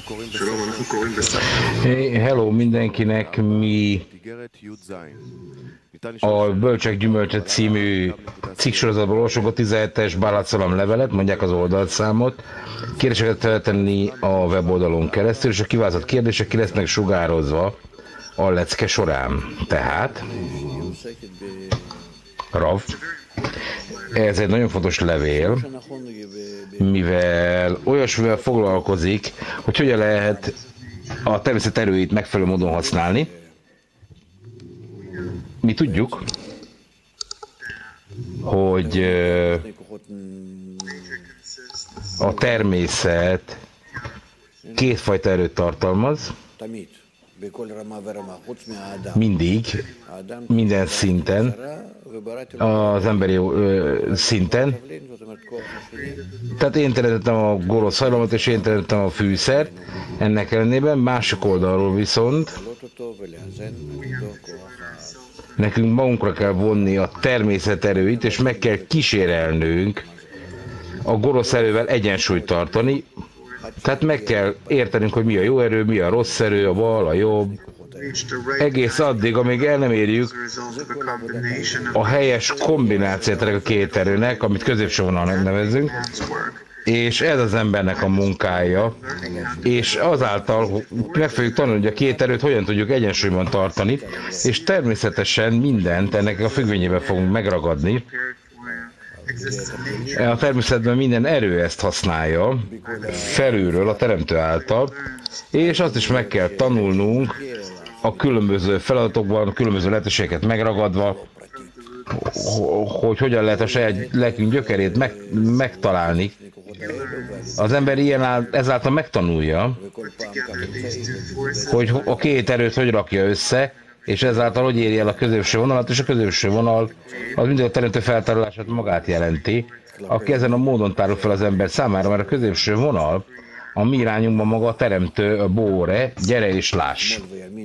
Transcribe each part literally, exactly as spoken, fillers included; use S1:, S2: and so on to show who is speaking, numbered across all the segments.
S1: Hey, hello mindenkinek, mi a Bölcsek Gyümölcse című cikksorozatból olvasok a tizenhetes Bálátszalám levelet, mondják az oldalszámot. Kérdéseket feltenni a weboldalon keresztül, és a kiválasztott kérdések ki lesznek sugározva a lecke során. Tehát, Rav, ez egy nagyon fontos levél, mivel olyasmivel foglalkozik, hogy hogyan lehet a természet erőit megfelelő módon használni. Mi tudjuk, hogy a természet kétfajta erőt tartalmaz, mindig, minden szinten, az emberi ö, szinten. Tehát én teremtettem a gonosz hajlamot, és én teremtettem a fűszert. Ennek ellenében másik oldalról viszont nekünk magunkra kell vonni a természet erőit, és meg kell kísérelnünk a gonosz erővel egyensúlyt tartani. Tehát meg kell értenünk, hogy mi a jó erő, mi a rossz erő, a bal, a jobb. Egész addig, amíg el nem érjük a helyes kombinációt a két erőnek, amit középső vonalnak nevezünk, és ez az embernek a munkája, és azáltal meg fogjuk tanulni, hogy a két erőt hogyan tudjuk egyensúlyban tartani, és természetesen mindent ennek a függvényében fogunk megragadni. A természetben minden erő ezt használja, felülről, a teremtő által, és azt is meg kell tanulnunk a különböző feladatokban, a különböző lehetőségeket megragadva, hogy hogyan lehet a saját lelkünk gyökerét meg, megtalálni. Az ember ilyen ezáltal megtanulja, hogy a két erőt hogy rakja össze, és ezáltal hogy éri el a középső vonalat, és a középső vonal az mindig a teremtő feltárulását magát jelenti, aki ezen a módon tárul fel az ember számára, mert a középső vonal a mi irányunkban maga a teremtő, a bóre, gyere és láss.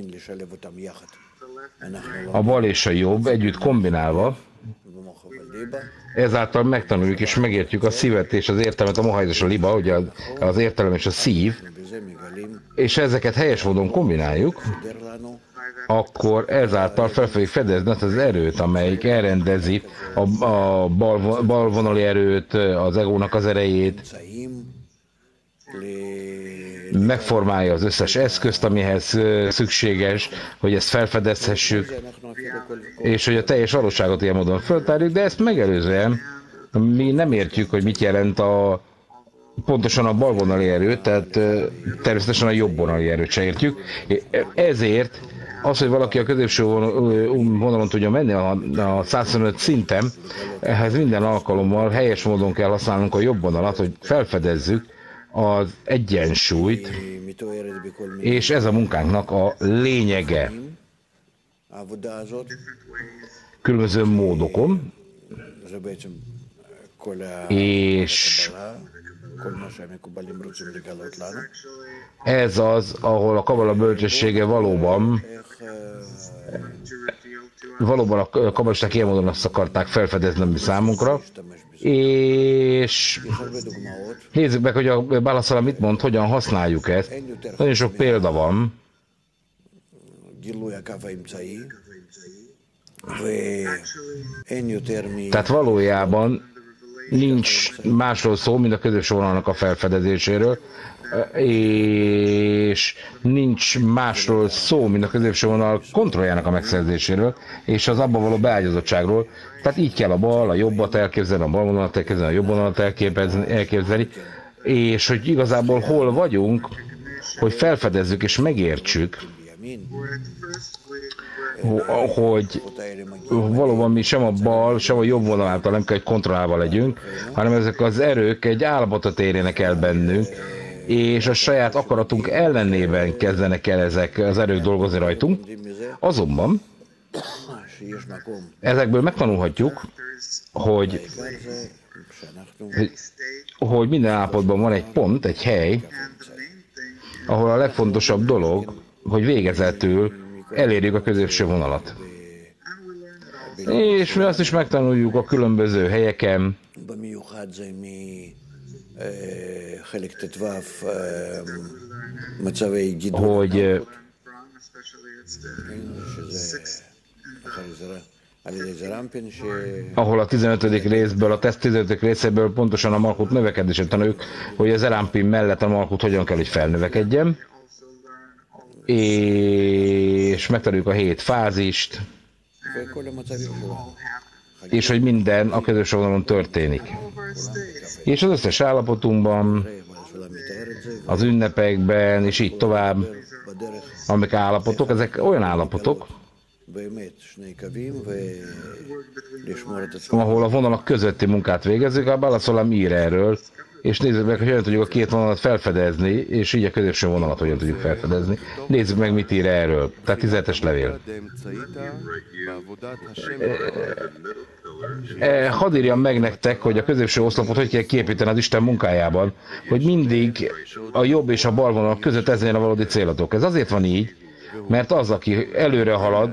S1: A bal és a jobb együtt kombinálva, ezáltal megtanuljuk és megértjük a szívet és az értelmet, a mohajt és a liba, ugye az értelem és a szív, és ezeket helyes módon kombináljuk, akkor ezáltal fel fogjuk fedezni azt az erőt, amelyik elrendezi a, a bal, balvonali erőt, az egónak az erejét, megformálja az összes eszközt, amihez szükséges, hogy ezt felfedezhessük, és hogy a teljes valóságot ilyen módon föltárjuk, de ezt megelőzően mi nem értjük, hogy mit jelent a pontosan a balvonali erőt, tehát természetesen a jobbvonali erőt se értjük. Ezért az, hogy valaki a középső vonalon tudja menni a száz huszonöt szinten, ehhez minden alkalommal helyes módon kell használnunk a jobb vonalat, hogy felfedezzük az egyensúlyt, és ez a munkánknak a lényege. Különböző módokon, és ez az, ahol a kabala bölcsessége valóban valóban a kabalisták ilyen módon azt akarták felfedezni mi számunkra, és nézzük meg, hogy a Bálátszalám mit mond, hogyan használjuk ezt. Nagyon sok példa van. Tehát valójában nincs másról szó, mint a középső vonalnak a felfedezéséről, és nincs másról szó, mint a középső vonal kontrolljának a megszerzéséről, és az abban való beágyazottságról. Tehát így kell a bal, a jobbat elképzelni, a bal vonalat elképzelni, a jobb vonalat elképzelni, és hogy igazából hol vagyunk, hogy felfedezzük és megértsük, hogy valóban mi sem a bal, sem a jobb vonal által nem kell, hogy kontrollálva legyünk, hanem ezek az erők egy állapotot érjenek el bennünk, és a saját akaratunk ellenében kezdenek el ezek az erők dolgozni rajtunk. Azonban ezekből megtanulhatjuk, hogy, hogy minden állapotban van egy pont, egy hely, ahol a legfontosabb dolog, hogy végezetül elérjük a középső vonalat. És mi azt is megtanuljuk a különböző helyeken, hogy ahol a tizenötödik részből, a teszt tizenötödik részéből pontosan a Malkut növekedését tanuljuk, hogy az Zerampin mellett a Malkut hogyan kell, hogy felnövekedjen, és megtanuljuk a hét fázist, és hogy minden a közös vonalon történik. És az összes állapotunkban, az ünnepekben, és így tovább, amik állapotok, ezek olyan állapotok, ahol a vonalak közötti munkát végezzük, a Bálaszolam ír erről, és nézzük meg, hogy hogyan tudjuk a két vonalat felfedezni, és így a közöső vonalat hogyan tudjuk felfedezni. Nézzük meg, mit ír erről. Tehát tizenhetes levél. E, hadd írjam meg nektek, hogy a középső oszlopot hogy kell kiépíteni az Isten munkájában, hogy mindig a jobb és a bal vonal között ez legyen a valódi célatok. Ez azért van így, mert az, aki előre halad,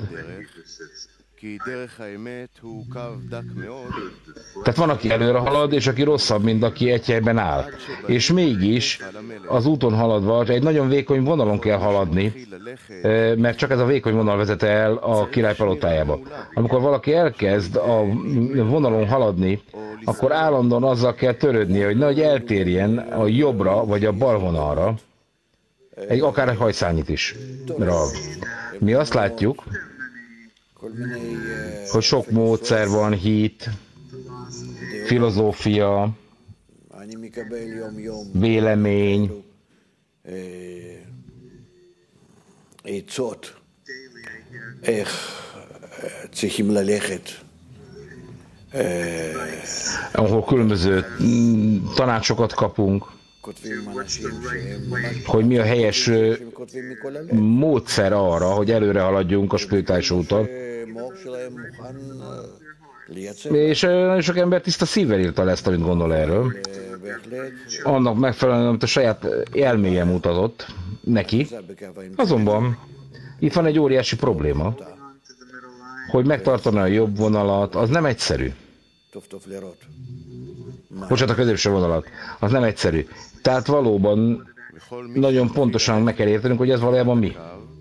S1: tehát van, aki előre halad, és aki rosszabb, mint aki egy helyben áll. És mégis az úton haladva egy nagyon vékony vonalon kell haladni, mert csak ez a vékony vonal vezet el a király palotájába. Amikor valaki elkezd a vonalon haladni, akkor állandóan azzal kell törődnie, hogy nehogy eltérjen a jobbra vagy a bal vonalra, egy, akár egy hajszányit is. Mi azt látjuk, hogy sok módszer van, hit, filozófia, vélemény, ahol különböző tanácsokat kapunk, hogy mi a helyes módszer arra, hogy előre haladjunk a spirituális úton. És nagyon sok ember tiszta szívvel írta le ezt, amit gondol erről. Annak megfelelően, amit a saját elméje mutatott neki. Azonban itt van egy óriási probléma, hogy megtartani a jobb vonalat, az nem egyszerű. Bocsánat, a középső vonalat, az nem egyszerű. Tehát valóban nagyon pontosan meg kell értenünk, hogy ez valójában mi.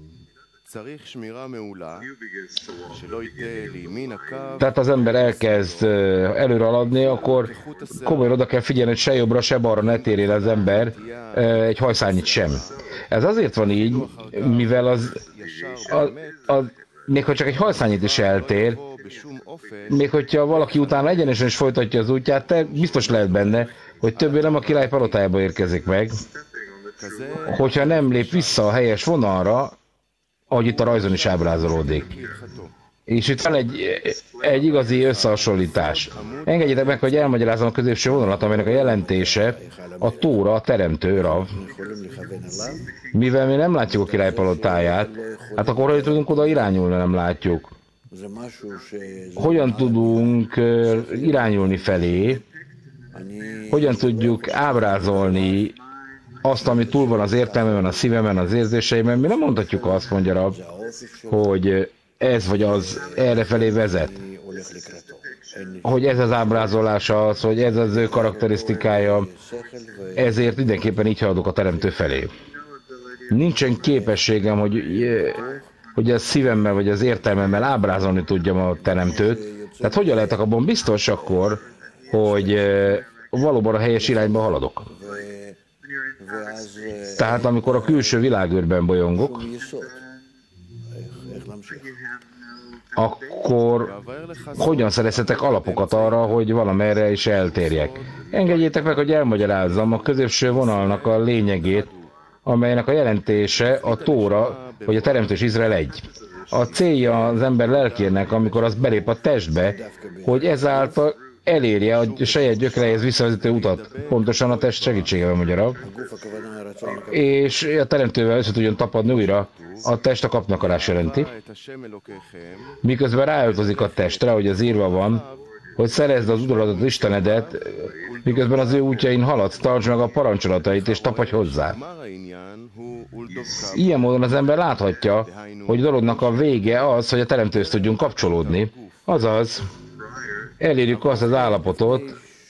S1: Tehát az ember elkezd előre haladni, akkor komolyan oda kell figyelni, hogy se jobbra, se balra ne térjen az ember egy hajszányit sem. Ez azért van így, mivel az, az, az még ha csak egy hajszányit is eltér, még hogyha valaki utána egyenesen is folytatja az útját, te biztos lehet benne, hogy többé nem a király palotájába érkezik meg, hogyha nem lép vissza a helyes vonalra, ahogy itt a rajzon is ábrázolódik. És itt van egy, egy igazi összehasonlítás. Engedjétek meg, hogy elmagyarázom a középső vonalat, amelynek a jelentése a Tóra, a teremtő Rav. Mivel mi nem látjuk a király palotáját, hát akkor hogy tudunk oda irányulni, nem látjuk. Hogyan tudunk irányulni felé, hogyan tudjuk ábrázolni azt, ami túl van az értelmemen, a szívemen, az érzéseimen. Mi nem mondhatjuk azt, mondja Rav, hogy ez vagy az errefelé vezet. Hogy ez az ábrázolása az, hogy ez az ő karakterisztikája, ezért mindenképpen így haladok a teremtő felé. Nincsen képességem, hogy, hogy a szívemmel vagy az értelmemmel ábrázolni tudjam a teremtőt. Tehát hogyan lehetek abban biztos akkor, hogy valóban a helyes irányba haladok. Tehát amikor a külső világőrben bolyongok, akkor hogyan szerezhetek alapokat arra, hogy valamerre is eltérjek. Engedjétek meg, hogy elmagyarázzam a középső vonalnak a lényegét, amelynek a jelentése a Tóra, vagy a teremtős Izrael egy. A célja az ember lelkének, amikor az belép a testbe, hogy ezáltal elérje a saját gyökereihez visszavezető utat, pontosan a test segítségével, magyarul. És a teremtővel össze tudjon tapadni újra, a test a kapnakarás jelenti. Miközben ráöltözik a testre, hogy az írva van, hogy szerezd az udvaradat Istenedet, miközben az ő útjain haladsz, tartsd meg a parancsolatait és tapadj hozzá. Ilyen módon az ember láthatja, hogy a dolognak a vége az, hogy a teremtőhöz tudjunk kapcsolódni. Azaz, elérjük azt az állapotot,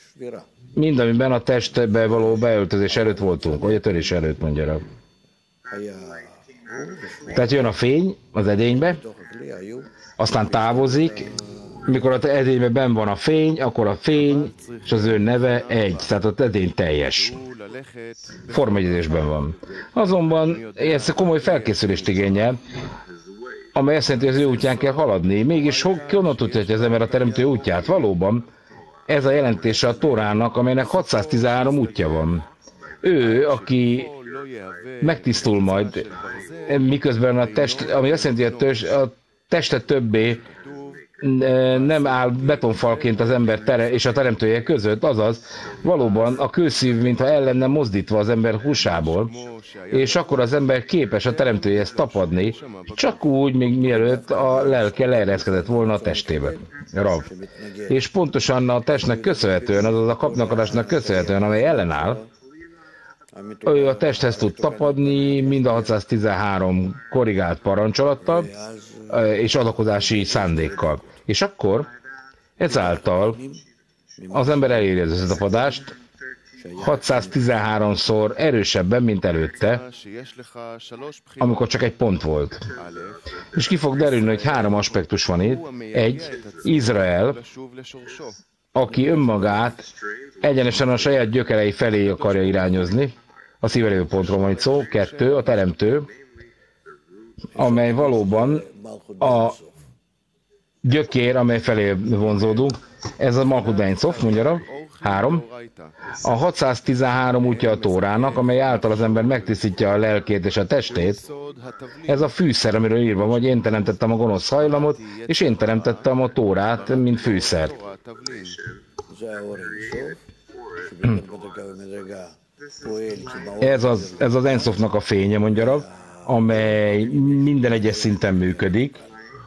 S1: mind amiben a testbe való beöltözés előtt voltunk, vagy a törés előtt, mondja rá. Tehát jön a fény az edénybe, aztán távozik, mikor az edényben benn van a fény, akkor a fény és az ő neve egy, tehát az edény teljes. Formegyezésben van. Azonban ez komoly felkészülést igényel, amely azt jelenti, hogy az ő útján kell haladni. Mégis honnan tudja, hogy az ember a teremtő útját? Valóban ez a jelentése a Tórának, amelynek hatszáztizenhárom útja van. Ő, aki megtisztul majd, miközben a test, ami azt jelenti, hogy a teste többé nem áll betonfalként az ember tere és a teremtője között, azaz valóban a kőszív, mintha el lenne mozdítva az ember húsából, és akkor az ember képes a teremtőjehez tapadni, csak úgy, még mielőtt a lelke leereszkedett volna a testébe. Rav. És pontosan a testnek köszönhetően, azaz a kapnakarásnak köszönhetően, amely ellenáll, ő a testhez tud tapadni, mind a hatszáztizenhárom korrigált parancsolattal és adakozási szándékkal. És akkor ezáltal az ember eléri az összetapadást hatszáztizenháromszor erősebben, mint előtte, amikor csak egy pont volt. És ki fog derülni, hogy három aspektus van itt. Egy, Izrael, aki önmagát egyenesen a saját gyökerei felé akarja irányozni, a szívelő pontról van itt szó. Kettő, a teremtő, amely valóban a gyökér, amely felé vonzódunk. Ez a Malchut Ein Sof, mondja. Három. A hatszáztizenhárom útja a Tórának, amely által az ember megtisztítja a lelkét és a testét. Ez a fűszer, amiről írva, hogy én teremtettem a gonosz hajlamot, és én teremtettem a Tórát, mint fűszert. Ez az, ez az Ein Sofnak a fénye, mondja Rav, amely minden egyes szinten működik,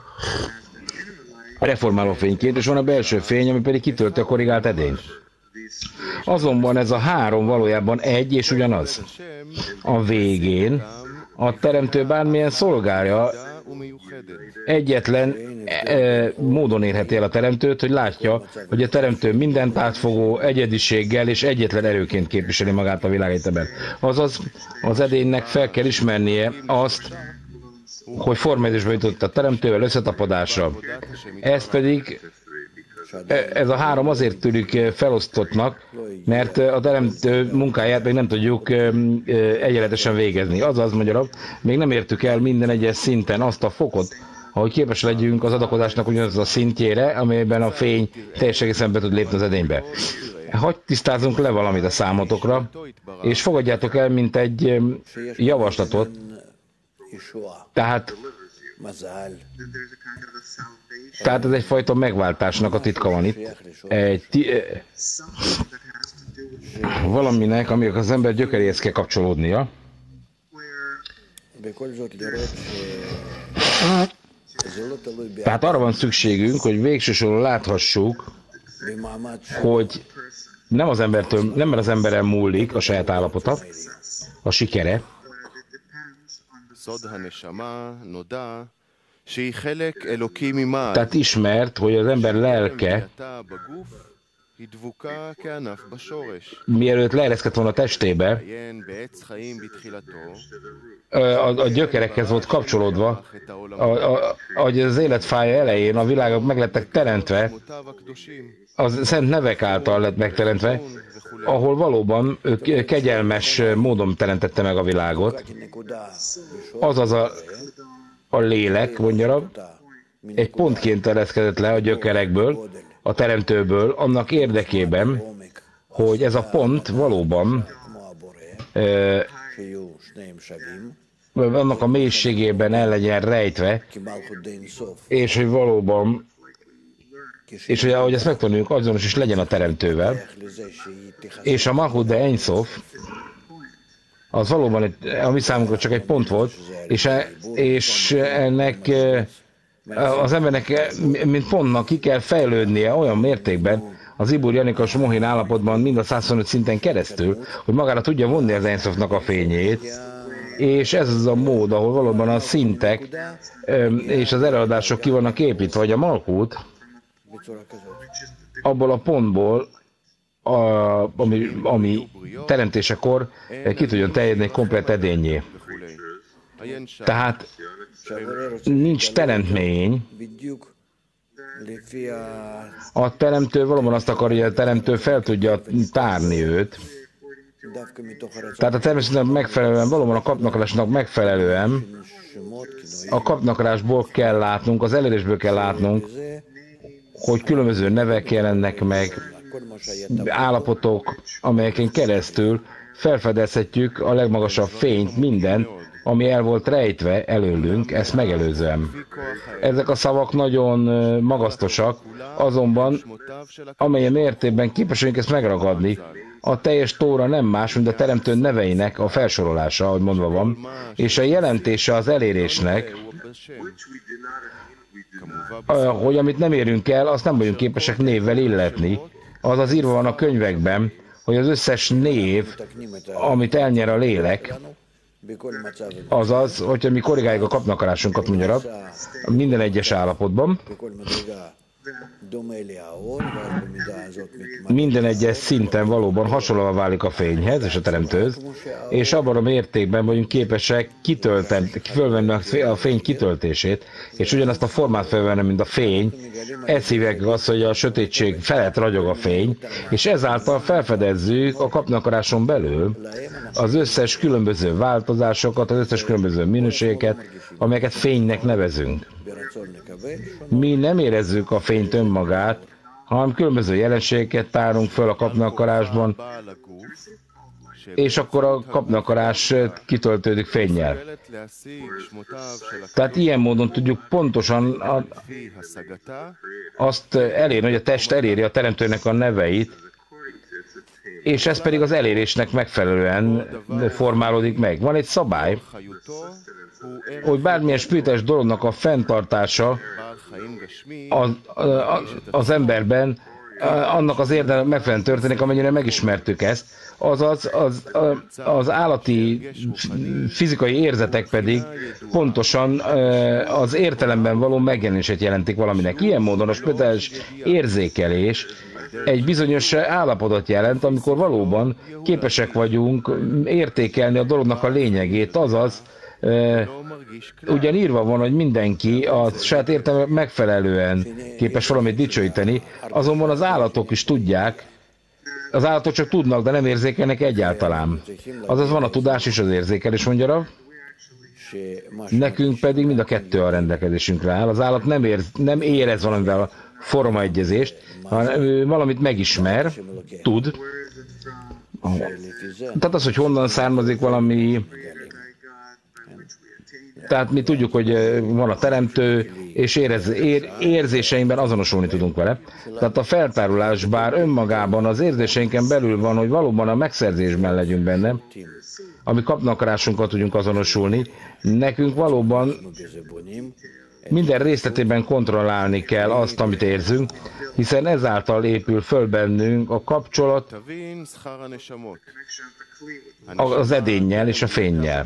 S1: reformáló fényként, és van a belső fény, ami pedig kitölti a korrigált edényt. Azonban ez a három valójában egy és ugyanaz. A végén a teremtő bármilyen szolgálja egyetlen e, módon érheti el a teremtőt, hogy látja, hogy a teremtő mindent átfogó egyediséggel és egyetlen erőként képviseli magát a világegyetemben. Azaz az edénynek fel kell ismernie azt, hogy formányzásba jutott a teremtővel összetapadásra. Ez pedig, ez a három azért tűnik felosztottnak, mert a teremtő munkáját még nem tudjuk egyenletesen végezni. Azaz, magyarul, még nem értük el minden egyes szinten azt a fokot, ahogy képes legyünk az adakozásnak ugyanaz a szintjére, amelyben a fény teljes egészen be tud lépni az edénybe. Hagy tisztázunk le valamit a számotokra, és fogadjátok el, mint egy javaslatot. Tehát, tehát ez egyfajta megváltásnak a titka van itt. Egy ti, valaminek, aminek az ember gyökeréhez kell kapcsolódnia. Tehát arra van szükségünk, hogy végső soron láthassuk, hogy nem az embertől, nem az emberen múlik a saját állapota, a sikere, tehát ismert, hogy az ember lelke, mielőtt leereszkedett volna a testébe, a, a gyökerekhez volt kapcsolódva, ahogy az életfája elején a világok meg lettek teremtve, az szent nevek által lett megteremtve, ahol valóban ő kegyelmes módon teremtette meg a világot. Azaz a, a lélek, mondja, egy pontként ereszkedett le a gyökerekből, a teremtőből, annak érdekében, hogy ez a pont valóban e, annak a mélységében el legyen rejtve, és hogy valóban, és hogy ahogy ezt megtanuljuk, azonos is legyen a teremtővel, és a Malchut Ein Sof, az valóban, egy, a mi számunkra csak egy pont volt, és, e, és ennek az embernek, mint pontnak ki kell fejlődnie olyan mértékben az Ibur Janikas Mohin állapotban mind a száz huszonöt szinten keresztül, hogy magára tudja vonni az Ein Sofnak a fényét, és ez az a mód, ahol valóban a szintek és az előadások ki vannak építve, vagy a Malchut abból a pontból, a, ami, ami teremtésekor ki tudjon terjedni egy komplett edényé. Tehát nincs teremtmény. A teremtő valóban azt akarja, hogy a teremtő fel tudja tárni őt. Tehát a természetesen megfelelően, valóban a kapnakarásnak megfelelően a kapnakarásból kell látnunk, az elérésből kell látnunk, hogy különböző nevek jelennek meg, állapotok, amelyeken keresztül felfedezhetjük a legmagasabb fényt, mindent, ami el volt rejtve előlünk, ezt megelőzően. Ezek a szavak nagyon magasztosak, azonban amelyen mértékben képesünk ezt megragadni, a teljes tóra nem más, mint a teremtő neveinek a felsorolása, ahogy mondva van, és a jelentése az elérésnek, hogy amit nem érünk el, azt nem vagyunk képesek névvel illetni. Az az írva van a könyvekben, hogy az összes név, amit elnyer a lélek, azaz, hogyha mi korrigáljuk a kapnakarásunkat, mondja, minden egyes állapotban, minden egyes szinten valóban hasonlóan válik a fényhez és a teremtőhöz, és abban a mértékben vagyunk képesek kitölteni, fölvenni a fény kitöltését, és ugyanazt a formát felvenni, mint a fény. Ezt hívják azt, hogy a sötétség felett ragyog a fény, és ezáltal felfedezzük a kapnakaráson belül az összes különböző változásokat, az összes különböző minőségeket, amelyeket fénynek nevezünk. Mi nem érezzük a fényt önmagát, hanem különböző jelenségeket tárunk föl a kapnakarásban, és akkor a kapnakarás kitöltődik fénnyel. Tehát ilyen módon tudjuk pontosan azt elérni, hogy a test eléri a teremtőnek a neveit, és ez pedig az elérésnek megfelelően formálódik meg. Van egy szabály, hogy bármilyen spirites dolognak a fenntartása az, az emberben, annak az érdemnek megfelelően történik, amennyire megismertük ezt, azaz az, az állati fizikai érzetek pedig pontosan az értelemben való megjelenését jelentik valaminek. Ilyen módon a spirites érzékelés egy bizonyos állapotot jelent, amikor valóban képesek vagyunk értékelni a dolognak a lényegét, azaz ugyan írva van, hogy mindenki a saját értelme megfelelően képes valamit dicsőíteni, azonban az állatok is tudják, az állatok csak tudnak, de nem érzékelnek egyáltalán. Azaz van a tudás és az érzékelés, mondja Rav. Nekünk pedig mind a kettő a rendelkezésünkre áll. Az állat nem, érz, nem érez valamivel a formaegyezést, hanem ő valamit megismer, tud. Tehát az, hogy honnan származik valami. Tehát mi tudjuk, hogy van a teremtő, és érez, ér, érzéseinkben azonosulni tudunk vele. Tehát a feltárulás bár önmagában az érzéseinken belül van, hogy valóban a megszerzésben legyünk benne, ami kapnakarásunkat tudjunk azonosulni, nekünk valóban minden részletében kontrollálni kell azt, amit érzünk, hiszen ezáltal épül föl bennünk a kapcsolat az edénnyel és a fénnyel.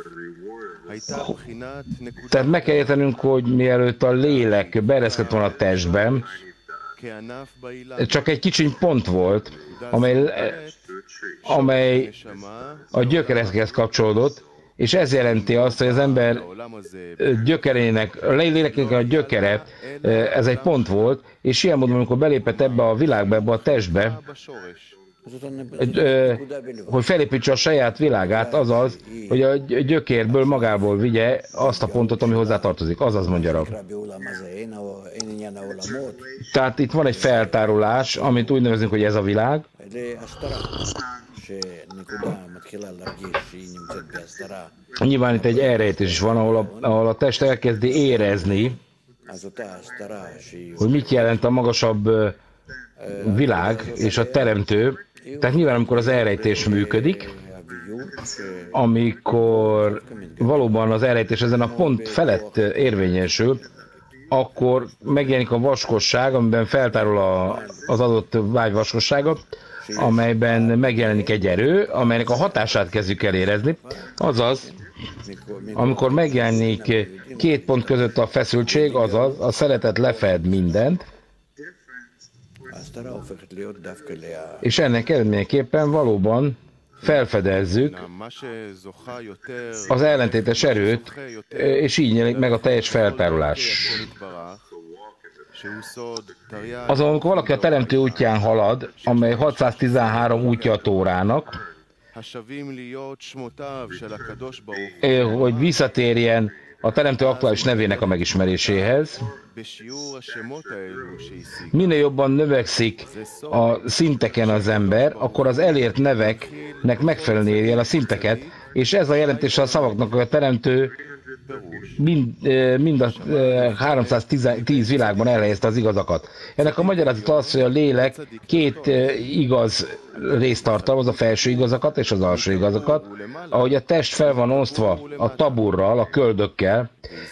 S1: Tehát meg kell értenünk, hogy mielőtt a lélek beereszkedett volna a testben, csak egy kicsiny pont volt, amely, amely a gyökerekhez kapcsolódott, és ez jelenti azt, hogy az ember gyökerének, a léleknek a gyökere, ez egy pont volt, és ilyen módon, amikor belépett ebbe a világba, ebbe a testbe, hogy felépítse a saját világát, azaz, hogy a gyökérből magából vigye azt a pontot, ami hozzá tartozik. Azaz, mondja Rav. Tehát itt van egy feltárulás, amit úgy nevezünk, hogy ez a világ. Nyilván itt egy elrejtés is van, ahol a, ahol a test elkezdi érezni, hogy mit jelent a magasabb világ és a teremtő. Tehát nyilván, amikor az elrejtés működik, amikor valóban az elrejtés ezen a pont felett érvényesül, akkor megjelenik a vaskosság, amiben feltárul a, az adott vágy vaskossága, amelyben megjelenik egy erő, amelynek a hatását kezdjük el érezni. Azaz, amikor megjelenik két pont között a feszültség, azaz a szeretet lefed mindent, és ennek eredményeképpen valóban felfedezzük az ellentétes erőt, és így nyílik meg a teljes feltárulás. Azon, amikor valaki a teremtő útján halad, amely hatszáztizenhárom útja a Tórának, hogy visszatérjen a teremtő aktuális nevének a megismeréséhez, minél jobban növekszik a szinteken az ember, akkor az elért neveknek megfelelően éri el a szinteket, és ez a jelentése a szavaknak, hogy a teremtő mind, mind a háromszáztíz világban elhelyezte az igazakat. Ennek a magyarázata az, hogy a lélek két igaz részt tartalmaz, a felső igazakat és az alsó igazakat, ahogy a test fel van osztva a taburral, a köldökkel,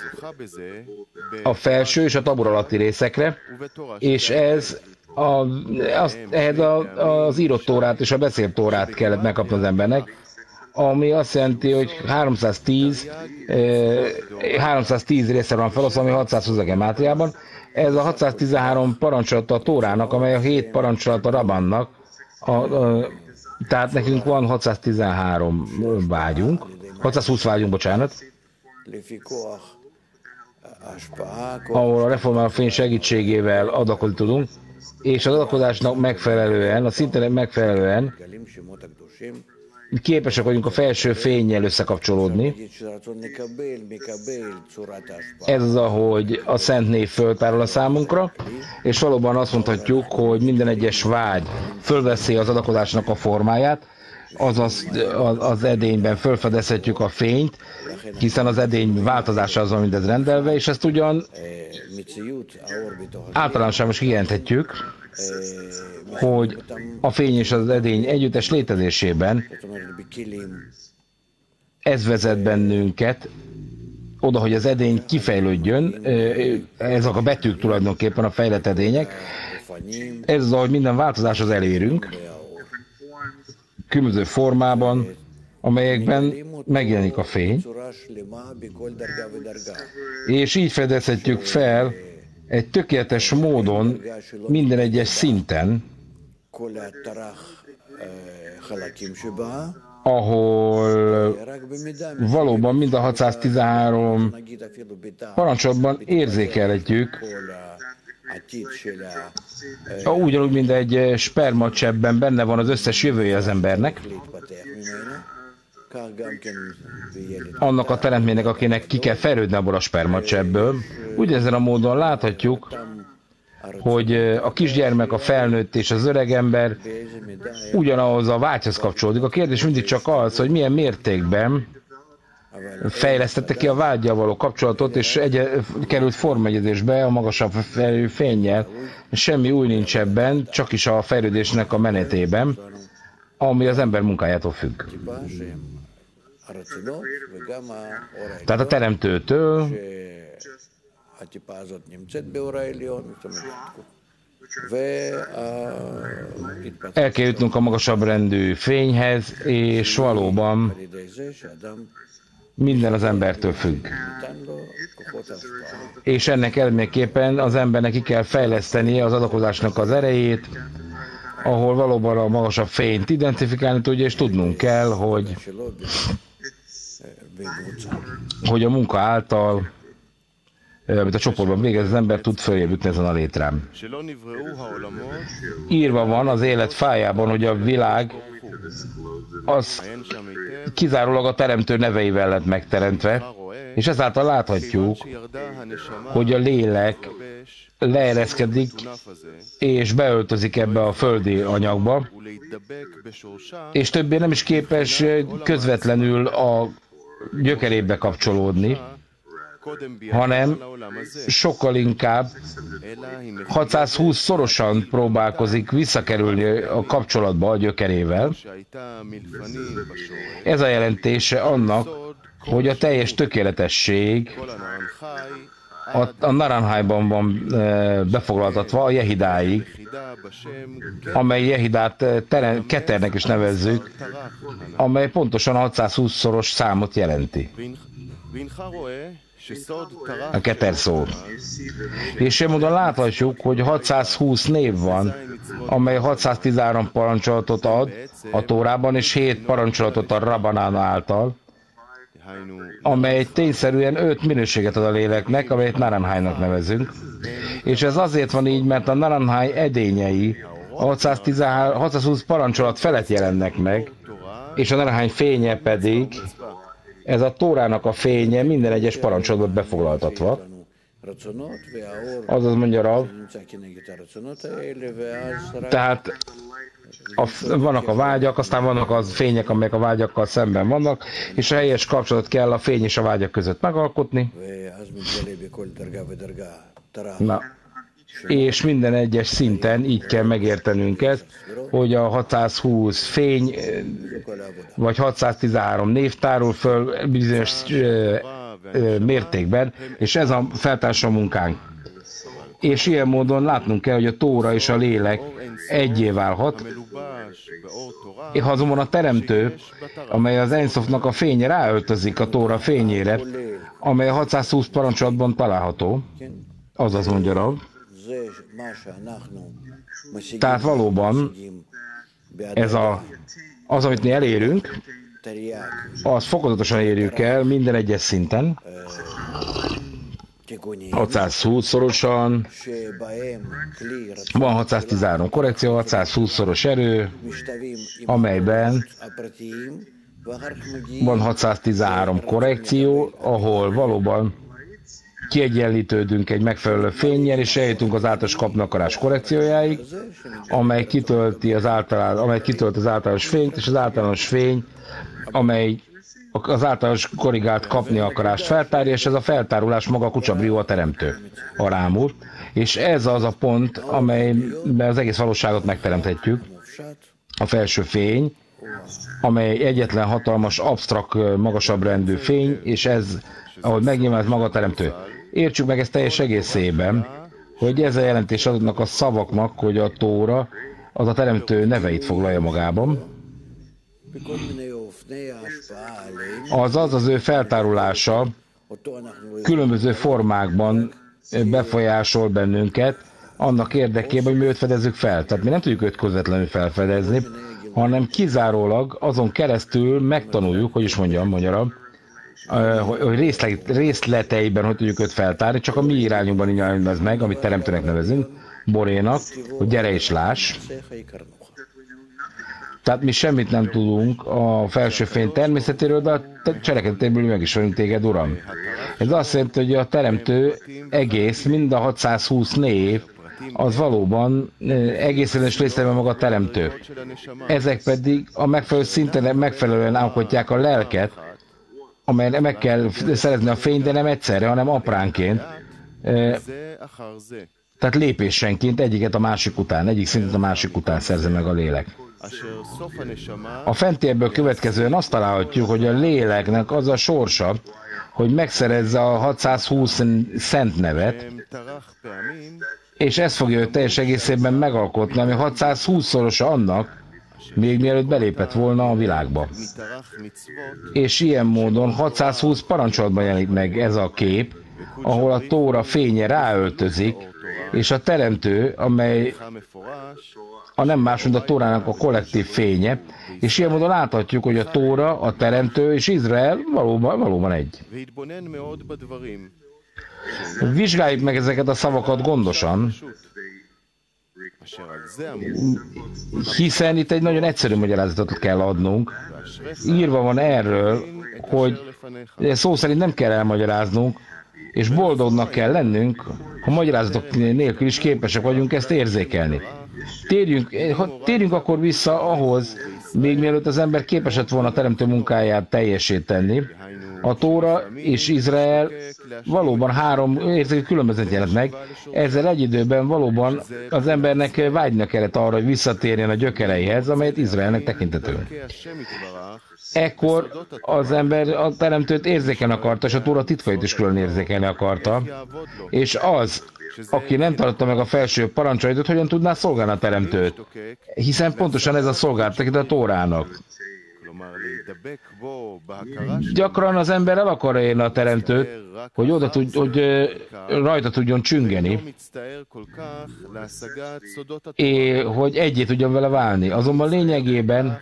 S1: a felső és a tabur alatti részekre, és ez a, az, ehhez a, az írott tórát és a beszélt tórát kellett megkapni az embernek, ami azt jelenti, hogy háromszáztíz, háromszáztíz részre van felosztva, ami hatszázhúsz a gemátriában. Ez a hatszáztizenhárom parancsolat a Tórának, amely a hét parancsolat a Rabannak, a, a, tehát nekünk van hatszáztizenhárom vágyunk, hatszázhúsz vágyunk, bocsánat, ahol a reformáló fény segítségével adakozni tudunk, és az adakozásnak megfelelően, a szinten megfelelően képesek vagyunk a felső fénnyel összekapcsolódni. Ez az, ahogy a Szent Név föltárul a számunkra, és valóban azt mondhatjuk, hogy minden egyes vágy fölveszi az adakozásnak a formáját, azaz az edényben fölfedezhetjük a fényt, hiszen az edény változása az van mindez rendelve, és ezt ugyan általánosan most kijelenthetjük, hogy a fény és az edény együttes létezésében ez vezet bennünket oda, hogy az edény kifejlődjön, ezek a betűk tulajdonképpen a fejlett edények, ez az, ahogy minden változáshoz elérünk, különböző formában, amelyekben megjelenik a fény, és így fedezhetjük fel egy tökéletes módon minden egyes szinten, ahol valóban mind a hatszáztizenhárom parancsolatban érzékelhetjük, ugyanúgy, mint egy spermacseppben benne van az összes jövője az embernek, annak a teremtménynek, akinek ki kell fejlődni abból a spermacseppből. Ugyanezen a módon láthatjuk, hogy a kisgyermek, a felnőtt és az öregember ugyanahoz a vágyhoz kapcsolódik. A kérdés mindig csak az, hogy milyen mértékben fejlesztette ki a vággyal való kapcsolatot, és egy, került formegyezésbe a magasabb felhő fénnyel. Semmi új nincs ebben, csak is a fejlődésnek a menetében, ami az ember munkájától függ. Tehát a teremtőtől el kell jutnunk a magasabb rendű fényhez, és valóban minden az embertől függ. És ennek eredményeképpen az embernek ki kell fejleszteni az adakozásnak az erejét, ahol valóban a magasabb fényt identifikálni tudja, és tudnunk kell, hogy, hogy a munka által, amit a csoportban végez, az ember tud följebb jutni ezen a létrán. Írva van az élet fájában, hogy a világ az kizárólag a teremtő neveivel lett megteremtve, és ezáltal láthatjuk, hogy a lélek leereszkedik és beöltözik ebbe a földi anyagba, és többé nem is képes közvetlenül a gyökerébe kapcsolódni, hanem sokkal inkább hatszázhúsz szorosan próbálkozik visszakerülni a kapcsolatba a gyökerével. Ez a jelentése annak, hogy a teljes tökéletesség a, a Naranhajban van e, befoglaltatva a Jehidáig, amely Jehidát teren, Keternek is nevezzük, amely pontosan hatszázhúsz-szoros számot jelenti. A Keter szó. És én mondom, láthatjuk, hogy hatszázhúsz név van, amely hatszáztizenhárom parancsolatot ad a Tórában, és hét parancsolatot a Rabbanán által, amely tényszerűen öt minőséget ad a léleknek, amelyet Naranhajnak nevezünk. És ez azért van így, mert a Naranhaj edényei a hatszáztizenhárom, hatszázhúsz parancsolat felett jelennek meg, és a Naranhaj fénye pedig, ez a Tórának a fénye minden egyes parancsolatban befoglaltatva. Azaz mondja Rav. Tehát a, vannak a vágyak, aztán vannak az fények, amelyek a vágyakkal szemben vannak, és a helyes kapcsolatot kell a fény és a vágyak között megalkotni. Na. És minden egyes szinten így kell megértenünk ezt, hogy a hatszázhúsz fény vagy hatszáztizenhárom név tárul föl bizonyos ö, ö, mértékben, és ez a feltársa munkánk. És ilyen módon látnunk kell, hogy a Tóra és a lélek egyé válhat, ha azonban a teremtő, amely az Enszofnak a fénye ráöltözik a Tóra fényére, amely a hatszázhúsz parancsolatban található, azaz mondja Rav. Tehát valóban ez a, az, amit mi elérünk, az fokozatosan érjük el minden egyes szinten, hatszázhúsz szorosan, van hatszáztizenhárom korrekció, hatszázhúsz szoros erő, amelyben van hatszáztizenhárom korrekció, ahol valóban kiegyenlítődünk egy megfelelő fénnyel, és eljutunk az általános kapnakarás korrekciójáig, amely kitölti az, általán, amely kitölt az általános fényt, és az általános fény, amely az általános korrigált kapni akarást feltárja, és ez a feltárulás maga a kutyabrió a teremtő, a Rámúr. És ez az a pont, amelyben az egész valóságot megteremthetjük. A felső fény, amely egyetlen hatalmas, absztrakt, magasabb rendű fény, és ez, ahogy megnyilvánult maga a teremtő. Értsük meg ezt teljes egészében, hogy ez a jelentés azoknak a szavaknak, hogy a Tóra az a teremtő neveit foglalja magában. Azaz az ő feltárulása különböző formákban befolyásol bennünket, annak érdekében, hogy mi őt fedezzük fel. Tehát mi nem tudjuk őt közvetlenül felfedezni, hanem kizárólag azon keresztül megtanuljuk, hogy is mondjam, magyarul, hogy részleteiben hogy tudjuk őt feltárni, csak a mi irányunkban nyilvánul meg, amit teremtőnek nevezünk, Borénak, hogy gyere és láss. Tehát mi semmit nem tudunk a felső fény természetéről, de a cselekedetéből meg is vagyunk téged, Uram. Ez azt jelenti, hogy a teremtő egész, mind a hatszázhúsz név, az valóban egészen és részletben maga a teremtő. Ezek pedig a megfelelő szinten megfelelően alkotják a lelket, amelyre meg kell szerezni a fényt, de nem egyszerre, hanem apránként. Tehát lépésenként egyiket a másik után, egyik szintet a másik után szerzi meg a lélek. A fentiebből következően azt találhatjuk, hogy a léleknek az a sorsa, hogy megszerezze a hatszázhúsz szent nevet, és ezt fogja ő teljes egészében megalkotni, ami hatszázhúsz-szorosa annak, még mielőtt belépett volna a világba. És ilyen módon hatszázhúsz parancsolatban jelenik meg ez a kép, ahol a Tóra fénye ráöltözik, és a teremtő, amely a nem más, mint a Tórának a kollektív fénye, és ilyen módon láthatjuk, hogy a Tóra, a teremtő és Izrael valóban, valóban egy. Vizsgáljuk meg ezeket a szavakat gondosan, hiszen itt egy nagyon egyszerű magyarázatot kell adnunk. Írva van erről, hogy szó szerint nem kell elmagyaráznunk, és boldognak kell lennünk, ha magyarázatok nélkül is képesek vagyunk ezt érzékelni. Térjünk, térjünk akkor vissza ahhoz, még mielőtt az ember képes lett volna a teremtő munkáját teljesíteni. A Tóra és Izrael valóban három érzékű különbözet jelent meg, ezzel egy időben valóban az embernek vágynak kellett arra, hogy visszatérjen a gyökereihez, amelyet Izraelnek tekintetünk. ekkor az ember a teremtőt érzékelni akarta, és a Tóra titkait is külön érzékelni akarta. És az, aki nem tartotta meg a felső parancsaitot, hogyan tudná szolgálni a teremtőt? Hiszen pontosan ez a szolgáltat a Tórának. Gyakran az ember el akarja érni a teremtőt, hogy, oda tud, hogy rajta tudjon csüngeni, és hogy egyé tudjon vele válni. Azonban lényegében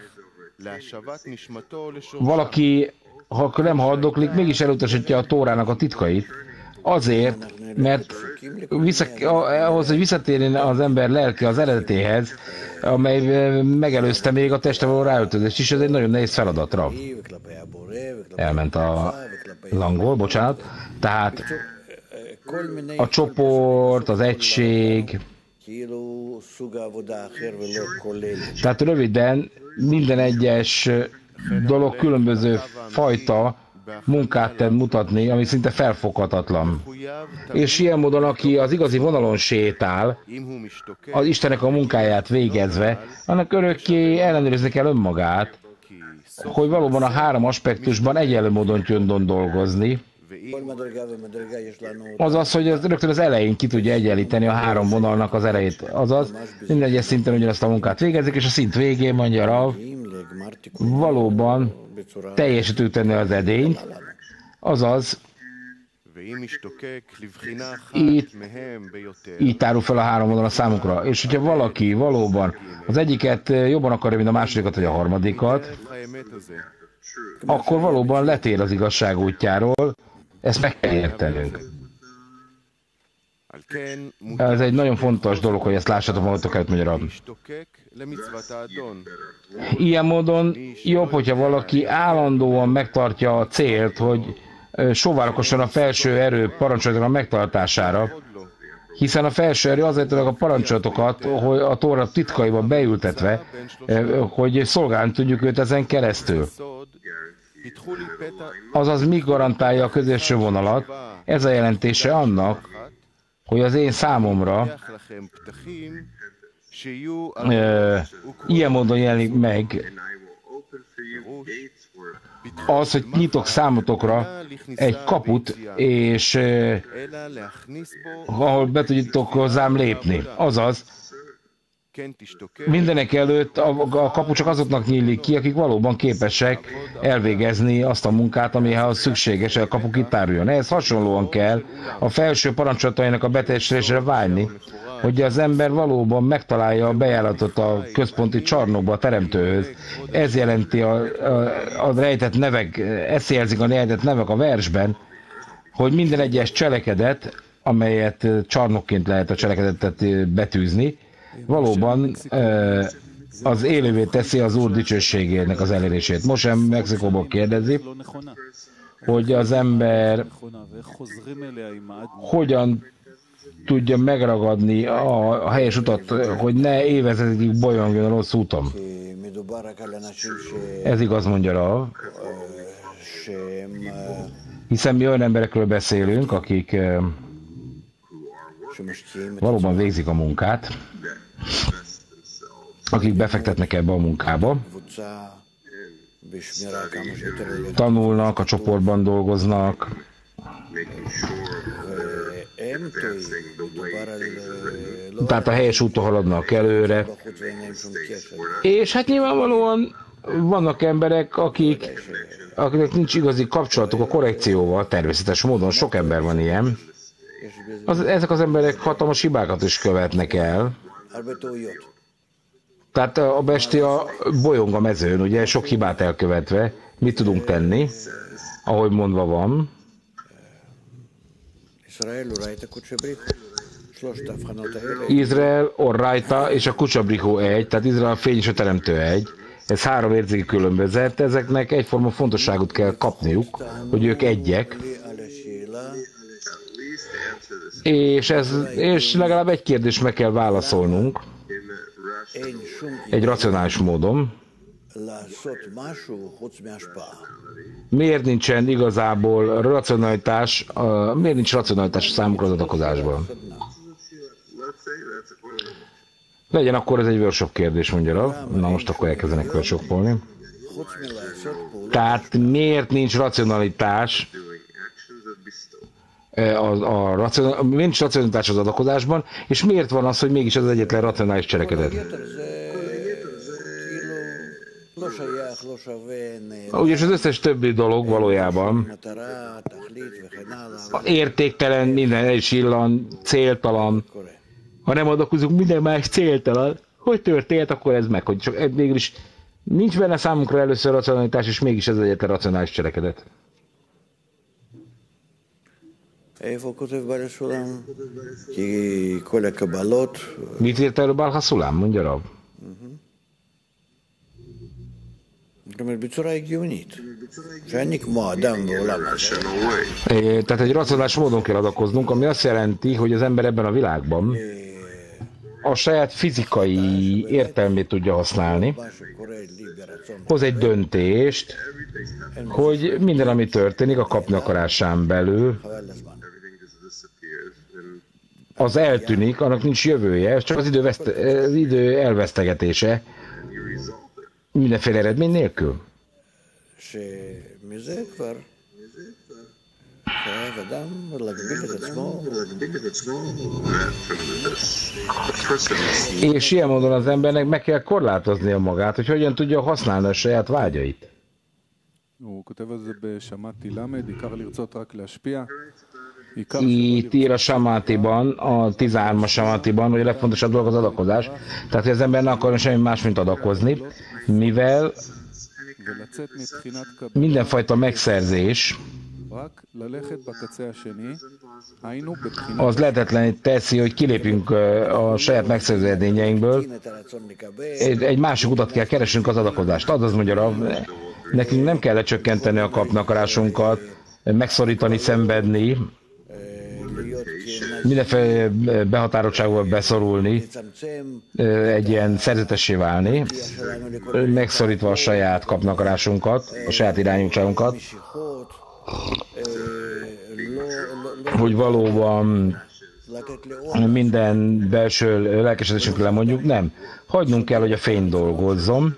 S1: valaki, ha nem haldoklik, mégis elutasítja a Tórának a titkait, azért, mert vissza, ahhoz, hogy visszatérjen az ember lelke az eredetéhez, amely megelőzte még a testre való ráöltözést is, ez egy nagyon nehéz feladatra. Elment a langol, bocsánat. Tehát a csoport, az egység, tehát röviden minden egyes dolog különböző fajta munkát tud mutatni, ami szinte felfoghatatlan. És ilyen módon, aki az igazi vonalon sétál, az Istennek a munkáját végezve, annak örökké ellenőrizni kell önmagát, hogy valóban a három aspektusban egyenlő módon tudjon dolgozni. Azaz, hogy az, rögtön az elején ki tudja egyenlíteni a három vonalnak az erejét. Azaz, minden egyes szinten ugyanazt a munkát végezik, és a szint végén, mondja Rav, valóban teljesítő tenni az edényt, azaz így, így tárul fel a három vonal a számukra. És hogyha valaki valóban az egyiket jobban akarja, mint a másodikat, vagy a harmadikat, akkor valóban letér az igazság útjáról, ezt meg kell értenünk. Ez egy nagyon fontos dolog, hogy ezt lássatok magatok előtt, mondja Rab. Ilyen módon jobb, hogyha valaki állandóan megtartja a célt, hogy sóvárogosson a felső erő parancsolatoknak a megtartására, hiszen a felső erő azért a parancsolatokat, hogy a Tóra titkaiba beültetve, hogy szolgálni tudjuk őt ezen keresztül. Azaz mi garantálja a középső vonalat? Ez a jelentése annak, hogy az én számomra e, ilyen módon jelenik meg az, hogy nyitok számotokra egy kaput, és e, ahol be tudjátok hozzám lépni. Azaz, mindenek előtt a, a kapu csak azoknak nyílik ki, akik valóban képesek elvégezni azt a munkát, amihez szükséges, hogy a kapu kitáruljon. Ehhez hasonlóan kell a felső parancsolatainak a beteljesülésre vágyni, hogy az ember valóban megtalálja a bejáratot a központi csarnokba, a teremtőhöz. Ez jelenti a, a, a rejtett nevek, ezt jelzik a rejtett nevek a versben, hogy minden egyes cselekedet, amelyet csarnokként lehet a cselekedetet betűzni, valóban az élővé teszi az Úr dicsőségének az elérését. Most Mexikóból kérdezi, hogy az ember hogyan tudja megragadni a, a helyes utat, hogy ne évezredikig bolyongjon a rossz úton. Ez igaz, mondja Rav. Hiszen mi olyan emberekről beszélünk, akik valóban végzik a munkát, akik befektetnek ebbe a munkába, tanulnak, a csoportban dolgoznak, tehát a helyes úton haladnak előre, és hát nyilvánvalóan vannak emberek, akik, akiknek nincs igazi kapcsolatuk a korrekcióval, természetes módon sok ember van ilyen. Az, ezek az emberek hatalmas hibákat is követnek el. Tehát a bestia bolyong a mezőn, ugye sok hibát elkövetve. Mit tudunk tenni? Ahogy mondva van. Izrael, Orrájta és a Kutsabrihó egy, tehát Izrael a fény és a teremtő egy. Ez három érzéki különbözet, ezeknek egyforma fontosságot kell kapniuk, hogy ők egyek. És, ez, és legalább egy kérdést meg kell válaszolnunk, egy racionális módon. Miért nincsen igazából racionalitás, uh, miért nincs racionalitás a számukra az adakozásban? Legyen akkor ez egy workshop kérdés, mondja Rav. Na most akkor elkezdenek workshopolni. Tehát miért nincs racionalitás a, a racionál, nincs racionalitás az adakozásban, és miért van az, hogy mégis az egyetlen racionális cselekedet? Ugyanis az összes többi dolog valójában értéktelen, minden is illan, céltalan. Ha nem adakozunk, minden más céltalan. Hogy történt, akkor ez meg, hogy csak végül is nincs benne számunkra először racionalitás, és mégis ez egyetlen racionális cselekedet. Mit írt erről Baal HaSulam? Mondja Rav. Tehát egy racionális módon kell adakoznunk, ami azt jelenti, hogy az ember ebben a világban a saját fizikai értelmét tudja használni, hoz egy döntést, hogy minden, ami történik a kapni akarásán belül, az eltűnik, annak nincs jövője, csak az idő, veszt, az idő elvesztegetése, mindenféle eredmény nélkül. És ilyen módon az embernek meg kell korlátoznia magát, hogy hogyan tudja használni a saját vágyait. Itt ír a Samátiban, a tizenhármas Samátiban, hogy a legfontosabb dolog az adakozás. Tehát, hogy az ember ne akarja semmi más, mint adakozni, mivel mindenfajta megszerzés az lehetetlen teszi, hogy kilépjünk a saját megszerző eredményeinkből. Egy másik utat kell keresnünk, az adakozást. Az mondja Rav, nekünk nem kell lecsökkenteni a kapni akarásunkat, megszorítani, szenvedni, mindenféle behatározottságból beszorulni, egy ilyen szerzetessé válni, megszorítva a saját kapni akarásunkat, a saját irányultságunkat, hogy valóban minden belső lelkesedésünkre lemondjuk, nem. Hagynunk kell, hogy a fény dolgozzon.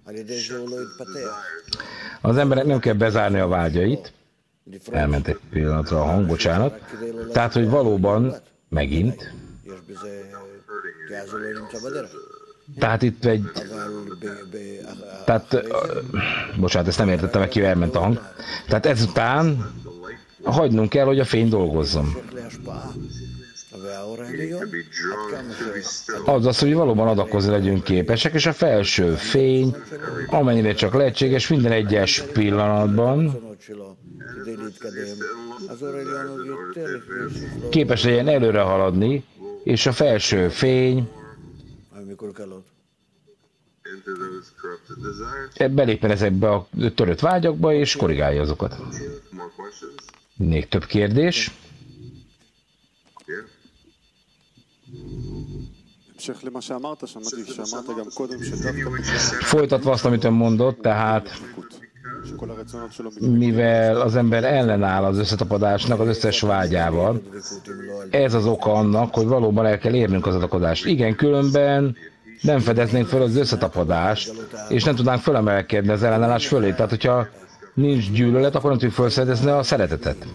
S1: Az embernek nem kell bezárni a vágyait. Elment egy pillanatra a hang, bocsánat. Tehát, hogy valóban megint. Tehát itt egy... Tehát, bocsánat, ezt nem értettem meg, kivel elment a hang. Tehát ezután hagynunk kell, hogy a fény dolgozzon. Az az, hogy valóban adakozni legyünk képesek, és a felső fény, amennyire csak lehetséges, minden egyes pillanatban képes legyen előre haladni, és a felső fény belépjen ezekbe a törött vágyakba, és korrigálja azokat. Még több kérdés? Folytatva azt, amit ön mondott, tehát mivel az ember ellenáll az összetapadásnak az összes vágyával, ez az oka annak, hogy valóban el kell érnünk az adakozást. Igen, különben nem fedeznénk fel az összetapadást, és nem tudnánk fölemelkedni az ellenállás fölé. Tehát, hogyha nincs gyűlölet, akkor nem tudjuk felszedezni a szeretetet.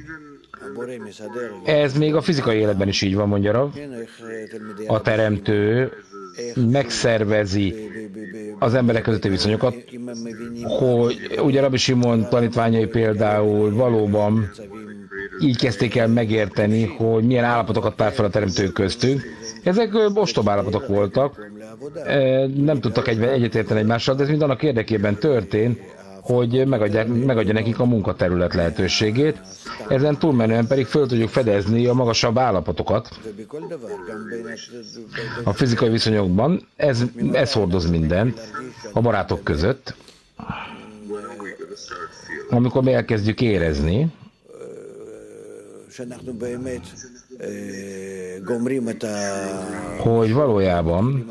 S1: Ez még a fizikai életben is így van, mondja Rav. A teremtő megszervezi az emberek közötti viszonyokat, hogy ugye Rabbi Simon tanítványai például valóban így kezdték el megérteni, hogy milyen állapotokat tár fel a teremtő köztünk. Ezek ostoba állapotok voltak, nem tudtak egyetérteni egymással, de ez mind annak érdekében történt, hogy megadja, megadja nekik a munkaterület lehetőségét. Ezen túlmenően pedig föl tudjuk fedezni a magasabb állapotokat a fizikai viszonyokban. Ez, ez hordoz mindent a barátok között. Amikor mi elkezdjük érezni, hogy valójában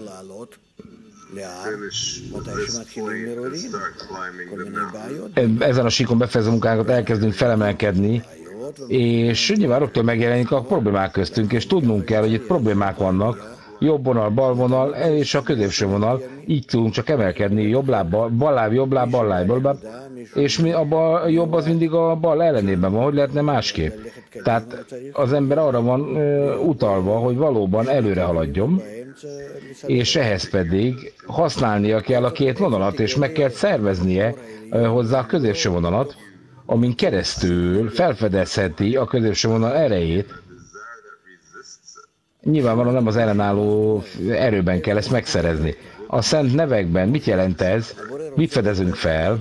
S1: ezen a síkon befejező munkánkat elkezdünk felemelkedni, és nyilván rögtön megjelenik a problémák köztünk, és tudnunk kell, hogy itt problémák vannak, jobb vonal, bal vonal, és a középső vonal. Így tudunk csak emelkedni, jobb lábbal, bal láb, jobb láb, bal láb, bal láb. És mi, a bal, jobb az mindig a bal ellenében van, hogy lehetne másképp. Tehát az ember arra van ö, utalva, hogy valóban előre haladjon, és ehhez pedig használnia kell a két vonalat, és meg kell szerveznie ö, hozzá a középső vonalat, amin keresztül felfedezheti a középső vonal erejét. Nyilvánvalóan nem az ellenálló erőben kell ezt megszerezni. A szent nevekben mit jelent ez? Mit fedezünk fel?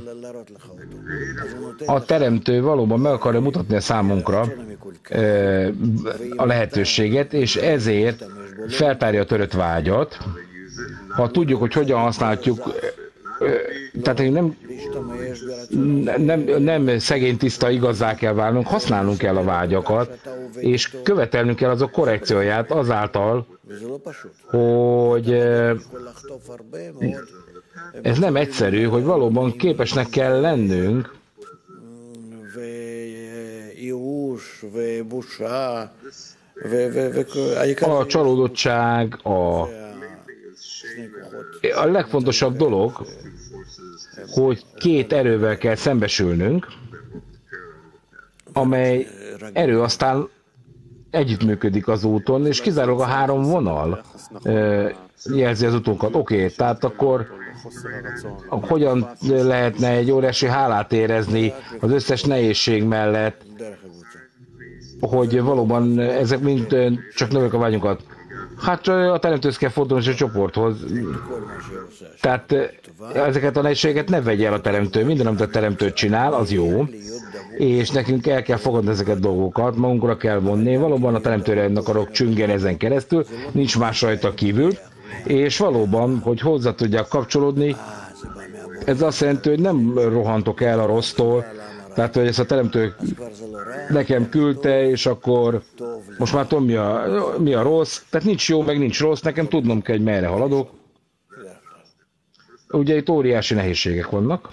S1: A teremtő valóban meg akarja mutatni a számunkra a lehetőséget, és ezért feltárja a törött vágyat. Ha tudjuk, hogy hogyan használjuk, tehát nem, nem, nem szegény tiszta igazzá kell válnunk, használnunk kell a vágyakat, és követelnünk kell azok korrekcióját azáltal, hogy ez nem egyszerű, hogy valóban képesnek kell lennünk a csalódottság, a, a legfontosabb dolog, hogy két erővel kell szembesülnünk, amely erő aztán együttműködik az úton, és kizárólag a három vonal jelzi az utunkat. Oké, okay, tehát akkor hogyan lehetne egy óriási hálát érezni az összes nehézség mellett, hogy valóban ezek mind csak növök a vágyunkat. Hát a teremtőhöz kell fordulni, és a csoporthoz. Tehát ezeket a nehézségeket ne vegye el a teremtő. Minden, amit a teremtő csinál, az jó. És nekünk el kell fogadni ezeket a dolgokat, magunkra kell vonni. Valóban a teremtőre akarok csüngeni ezen keresztül, nincs más rajta kívül. És valóban, hogy hozzá tudják kapcsolódni, ez azt jelenti, hogy nem rohantok el a rossztól, tehát, hogy ezt a teremtő nekem küldte, és akkor most már tudom, mi a, mi a rossz. Tehát nincs jó, meg nincs rossz, nekem tudnom kell, hogy merre haladok. Ugye itt óriási nehézségek vannak.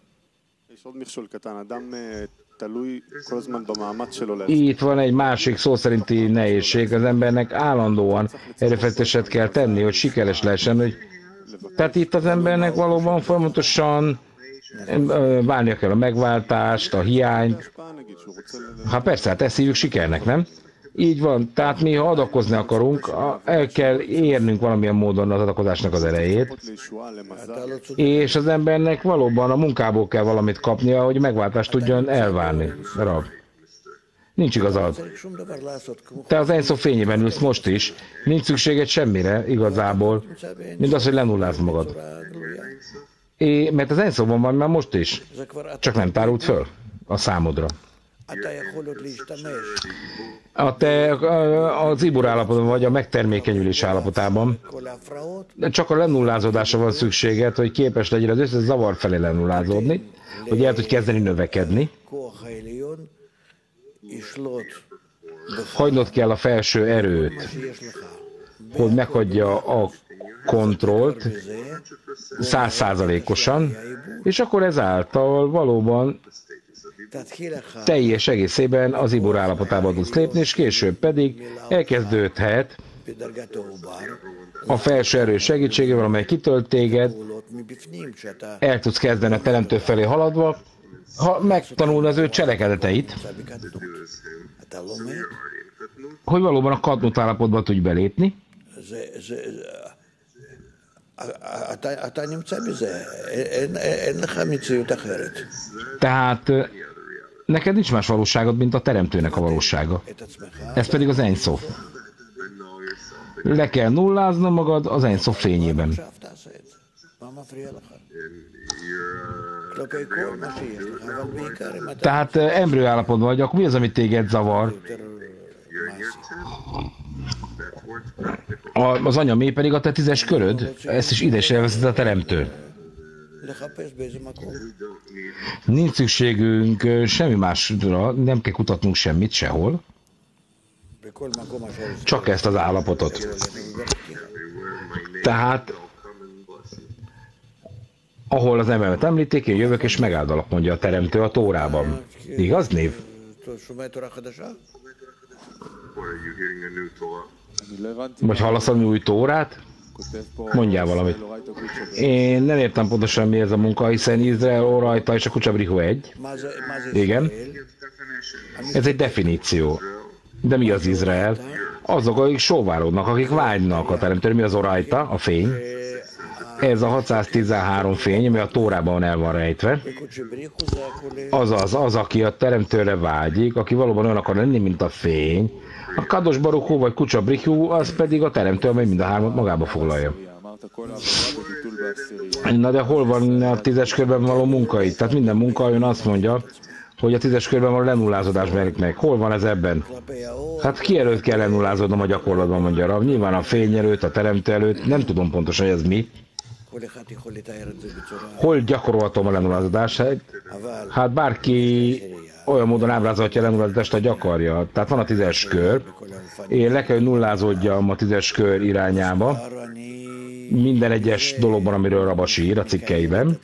S1: Itt van egy másik szó szerinti nehézség, az embernek állandóan erőfeszítést kell tenni, hogy sikeres lehessen. Hogy... Tehát itt az embernek valóban folyamatosan várnia kell a megváltást, a hiányt. Hát persze, hát ezt hívjuk sikernek, nem? Így van, tehát mi, ha adakozni akarunk, el kell érnünk valamilyen módon az adakozásnak az elejét, és az embernek valóban a munkából kell valamit kapnia, hogy megváltást tudjon elvárni. Rab. Nincs igazad. Te az Enszó fényében ülsz most is, nincs szükséged semmire igazából, mint az, hogy lenullázd magad. É, mert az Enszóban van már most is, csak nem tárult föl a számodra. A te az ibur állapotban vagy a megtermékenyülés állapotában. Csak a lenullázódásra van szükséged, hogy képes legyél az összes zavar felé lenullázódni, hogy el tudj kezdeni növekedni. Hagynod kell a felső erőt, hogy meghagyja a kontrollt száz százalékosan, és akkor ezáltal valóban teljes egészében az ibur állapotába tudsz lépni, és később pedig elkezdődhet a felső erő segítségével, amely kitölt téged, el tudsz kezdeni a teremtő felé haladva, ha megtanulna az ő cselekedeteit, hogy valóban a katnut állapotba tudj belépni. Tehát neked nincs más valóságod, mint a teremtőnek a valósága. Ez pedig az Ein Sof. Le kell nulláznom magad az Ein Sof fényében. Tehát embrő állapotban vagy, akkor mi az, amit téged zavar? A, az anyamé pedig a te tízes köröd, ezt is ide is elveszett a teremtő. Nincs szükségünk semmi másra, nem kell kutatnunk semmit sehol. Csak ezt az állapotot. Tehát, ahol az emberet említik, én jövök és megáldalak, mondja a teremtő a Tórában. Igaz név? Vagy hallasz valami új tórát? Mondjál valamit. Én nem értem pontosan, mi ez a munka, hiszen Izrael, Orajta és a Kutsabrihu egy. Igen. Ez egy definíció. De mi az Izrael? Azok, akik sóvárodnak, akik vágynak a teremtőre. Mi az Orajta? A fény. Ez a hatszáztizenhárom fény, ami a Tórában el van rejtve. Azaz, az, aki a teremtőre vágyik, aki valóban olyan akar lenni, mint a fény. A Kadosh Baruch Hu vagy Kutsabrihu, az pedig a teremtő, amely mind a hármat magába foglalja. Na de hol van a tízes körben való munkai? Tehát minden munka ön azt mondja, hogy a tízes körben való lenullázódás merik meg. Hol van ez ebben? Hát ki előtt kell lenullázódnom a gyakorlatban, mondja Rav. Nyilván a fény előtt, a teremtő előtt, nem tudom pontosan, hogy ez mi. Hol gyakorolhatom a lenullázódást? Hát bárki olyan módon ábrázolhatja a lenullázást, hogy akarja. Tehát van a tízes kör, én le kell, hogy nullázódjam a tízes kör irányába, minden egyes dologban, amiről Rabas ír a cikkeiben,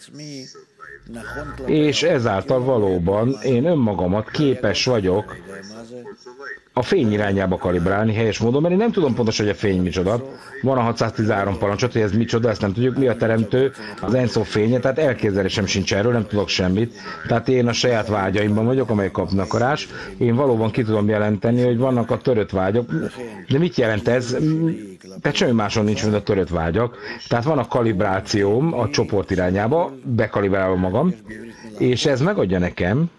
S1: és ezáltal valóban én önmagamat képes vagyok a fény irányába kalibrálni helyes módon, mert én nem tudom pontosan, hogy a fény micsoda. Van a hatszáztizenhárom parancsot, hogy ez micsoda, ezt nem tudjuk, mi a teremtő, az Enszó fénye, tehát elképzelésem sincs erről, nem tudok semmit. Tehát én a saját vágyaimban vagyok, amely kapnak akarás. Én valóban ki tudom jelenteni, hogy vannak a törött vágyok. De mit jelent ez? Tehát semmi máson nincs, mint a törött vágyak. Tehát van a kalibrációm a csoport irányába, bekalibrálom magam, és ez megadja nekem.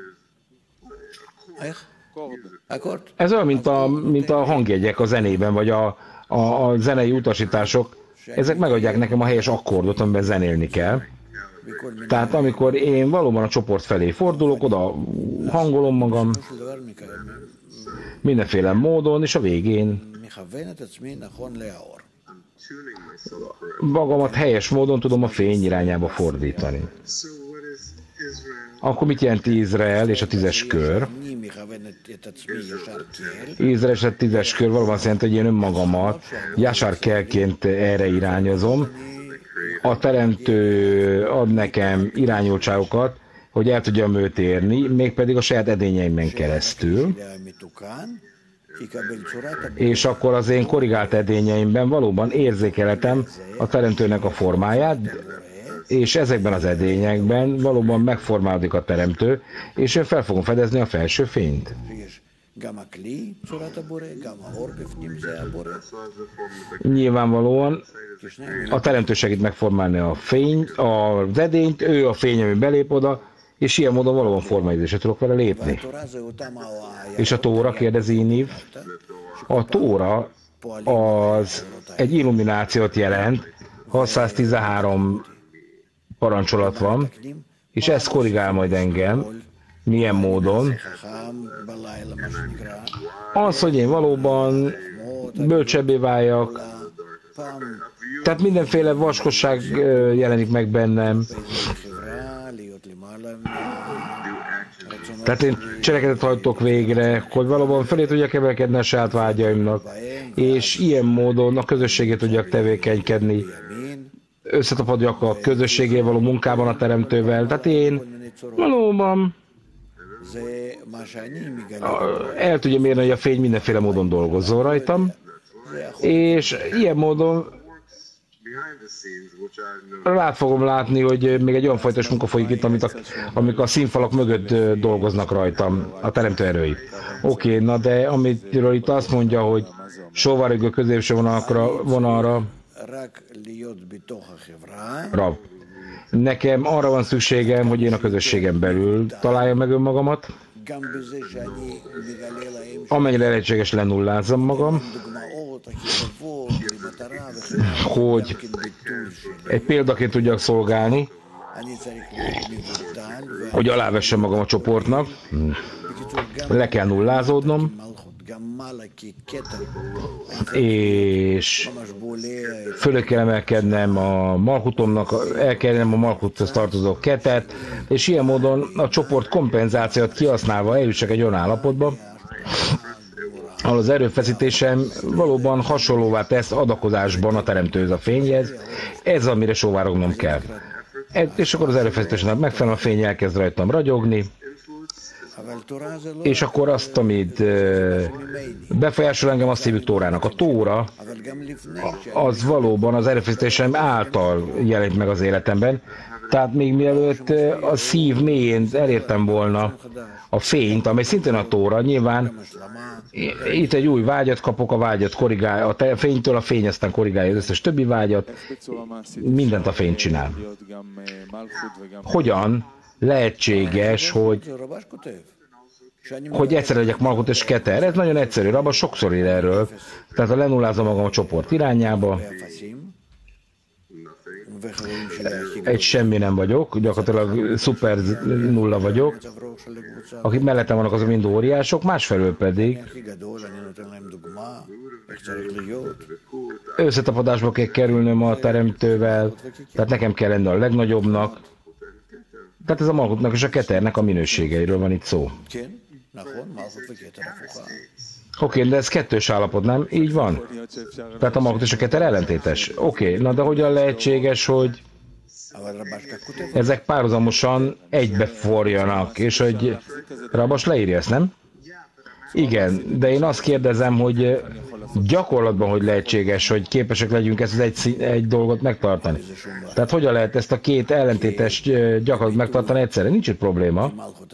S1: Ez olyan, mint a, mint a hangjegyek a zenében, vagy a, a, a zenei utasítások. Ezek megadják nekem a helyes akkordot, amiben zenélni kell. Tehát amikor én valóban a csoport felé fordulok, oda hangolom magam, mindenféle módon, és a végén magamat helyes módon tudom a fény irányába fordítani. Akkor mit jelent Izrael és a tízes kör? Izrael és a tízes kör valóban azt jelenti, hogy én önmagamat Jásár kelként erre irányozom. A teremtő ad nekem irányultságokat, hogy el tudjam őt érni, mégpedig a saját edényeimben keresztül. És akkor az én korrigált edényeimben valóban érzékelhetem a teremtőnek a formáját, és ezekben az edényekben valóban megformálódik a teremtő, és én fel fogom fedezni a felső fényt. Nyilvánvalóan a teremtő segít megformálni a fény, az edényt, ő a fény, ami belép oda, és ilyen módon valóban formaidésre tudok vele lépni. És a Tóra, kérdezi Nív, a Tóra az egy illuminációt jelent, hatszáztizenhárom parancsolat van, és ez korrigál majd engem. Milyen módon? Az, hogy én valóban bölcsebbé váljak, tehát mindenféle vaskosság jelenik meg bennem. Tehát én cselekedet hajtok végre, hogy valóban felé tudjak emelkedni a saját vágyaimnak, és ilyen módon a közösségét tudjak tevékenykedni, összetapadjak a közösségével való munkában a teremtővel. Tehát én valóban el tudja mérni, hogy a fény mindenféle módon dolgozzon rajtam, és ilyen módon rá fogom látni, hogy még egy olyan fajtos munka folyik itt, amit a, amik a színfalak mögött dolgoznak rajtam, a teremtő erői. Oké, okay, na de amiről itt azt mondja, hogy sóvárögő középső vonalra, vonalra Rav. Nekem arra van szükségem, hogy én a közösségem belül találjam meg önmagamat, amennyire lehetséges lenullázzam magam, hogy egy példaként tudjak szolgálni, hogy alávessem magam a csoportnak, le kell nullázódnom, és fölé kell emelkednem a Malchutomnak, el kell emelkednem a Malchuthoz tartozó ketet, és ilyen módon a csoport kompenzációt kihasználva eljussak egy olyan állapotba, ahol az erőfeszítésem valóban hasonlóvá tesz adakozásban a teremtőhöz, a fényhez. Ez, amire sóvárognom kell. És akkor az erőfeszítésnek megfelelően a fény elkezd rajtam ragyogni, és akkor azt, amit befolyásol engem, azt hívjuk Tórának. A Tóra az valóban az erőfeszítésem által jelenik meg az életemben, tehát még mielőtt a szív mélyén elértem volna a fényt, amely szintén a Tóra, nyilván itt egy új vágyat kapok, a vágyat korrigálja, a fénytől a fény aztán korrigálja az összes többi vágyat, mindent a fény csinál. Hogyan lehetséges, hogy, hogy egyszer legyek Malkut és Keter? Ez nagyon egyszerű, Rabba sokszor ír erről, tehát ha lenullázom magam a csoport irányába, egy semmi nem vagyok, gyakorlatilag szuper nulla vagyok, akik mellettem vannak, azok mind óriások, másfelől pedig összetapadásba kell kerülnöm a teremtővel, tehát nekem kell lenni a legnagyobbnak, tehát ez a Malkutnak és a Keternek a minőségeiről van itt szó. Oké, okay, de ez kettős állapot, nem? Így van? Tehát a Malkut és a Keter ellentétes. Oké, okay, na de hogyan lehetséges, hogy ezek párhuzamosan egybeforjanak, és hogy Rabas leírja ezt, nem? Igen, de én azt kérdezem, hogy gyakorlatban hogy lehetséges, hogy képesek legyünk ezt az egy, egy dolgot megtartani. Tehát hogyan lehet ezt a két ellentétes gyakorlatot megtartani egyszerre? Nincs itt probléma.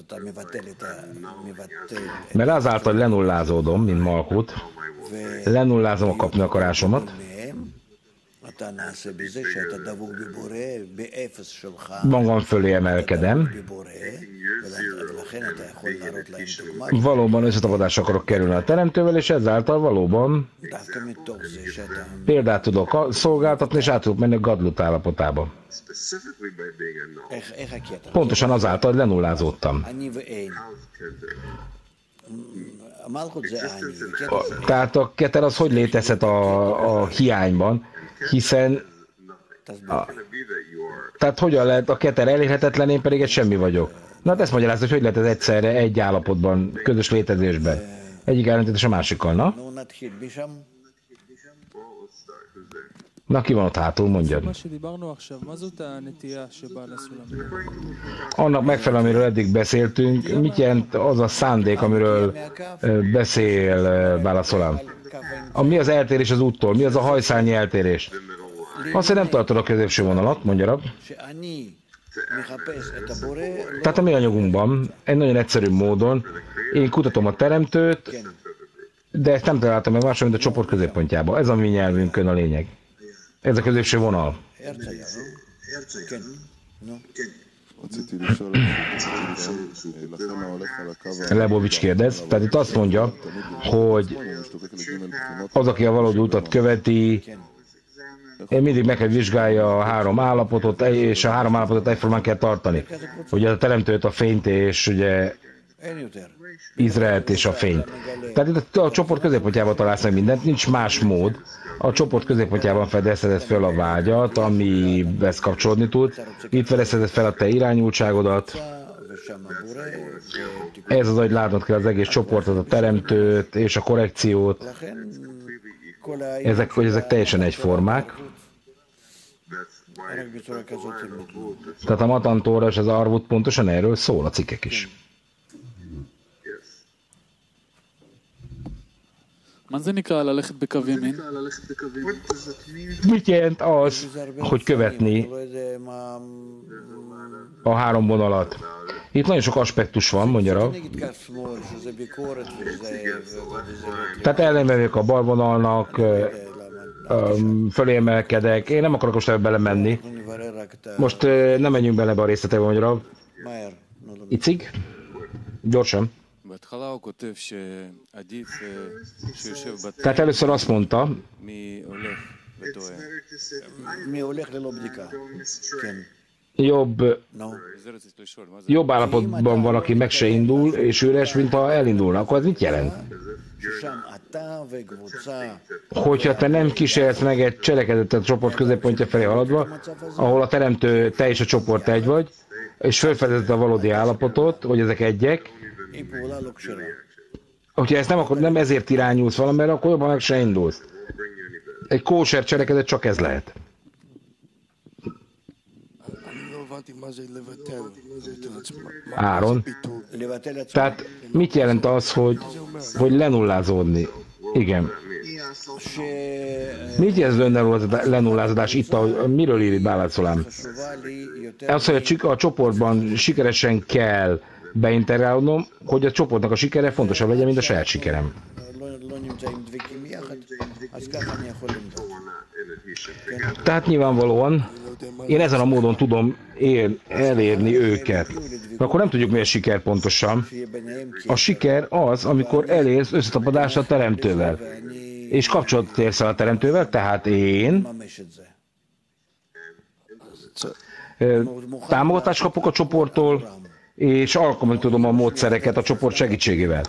S1: Mert azáltal lenullázódom, mint Malkut, lenullázom a kapni akarásomat, magam fölé emelkedem, valóban összetapadásra akarok kerülni a teremtővel, és ezáltal valóban példát tudok szolgáltatni, és át tudok menni a gadlut állapotába. Pontosan azáltal, hogy lenullázódtam. Tehát a Keter az hogy létezhet a, a hiányban, hiszen a, tehát hogyan lehet a Keter elérhetetlen, én pedig egy semmi vagyok. Na hát ezt magyarázza, hogy hogy lehet ez egyszerre egy állapotban, közös létezésben. Egyik ellentétes a másikkal, na? Na, ki van ott hátul, mondjad. Annak megfelelően, amiről eddig beszéltünk, mit jelent az a szándék, amiről beszél Válaszolám? A, mi az eltérés az úttól? Mi az a hajszálnyi eltérés? Azt, hogy nem tartod a középső vonalat, mondja Rab. Tehát a mi anyagunkban, egy nagyon egyszerű módon, én kutatom a teremtőt, de ezt nem találtam meg másra, mint a csoport középpontjába. Ez a mi nyelvünkön a lényeg. Ez a középső vonal. Lebovics kérdez, tehát itt azt mondja, hogy az, aki a valódi utat követi, én mindig meg kell vizsgálja a három állapotot, és a három állapotot egyformán kell tartani. Ugye a teremtőt, a fényt, és ugye Izraelt és a fényt. Tehát itt a csoport középpontjában találsz meg mindent, nincs más mód. A csoport középpontjában fedezheted fel a vágyat, amihez kapcsolódni tud. Itt fedezheted fel a te irányultságodat. Ez az, hogy látnod kell az egész csoportot, a teremtőt és a korrekciót. Ezek, hogy ezek teljesen egyformák. Tehát a Matan Tóra és az Arvut pontosan erről szól a cikkek is. Mit jelent az, hogy követni a három vonalat? Itt nagyon sok aspektus van, mondja Rav. Tehát ellenvevők a bal vonalnak, fölé emelkedek. Én nem akarok most ebbe belemenni. Most nem menjünk bele ebbe a részletekbe, mondja Rav. Icig? Gyorsan. Tehát először azt mondta, jobb, jobb állapotban van, aki meg se indul, és üres, mint ha elindulna. Akkor ez mit jelent? Hogyha te nem kísérhetsz meg egy cselekedetet a csoport középpontja felé haladva, ahol a teremtő, te és a csoport egy vagy, és felfedezed a valódi állapotot, hogy ezek egyek, hogyha ezt nem, akkor nem ezért irányulsz valamire, akkor jobban meg se indulsz. Egy kóser cselekedet csak ez lehet. Áron. Tehát mit jelent az, hogy, hogy lenullázódni? Igen. Mit jelent lenullázódás itt, ahogy, miről ír itt Bálát Szolám? Az, hogy a, a csoportban sikeresen kell beintegrálódnom, hogy a csoportnak a sikere fontosabb legyen, mint a saját sikerem. Tehát nyilvánvalóan én ezen a módon tudom él, elérni őket. Akkor nem tudjuk, mi a siker pontosan. A siker az, amikor elérsz összetapadást a teremtővel. És kapcsolatot érsz el a teremtővel, tehát én támogatást kapok a csoporttól, és alkalmazni tudom a módszereket a csoport segítségével.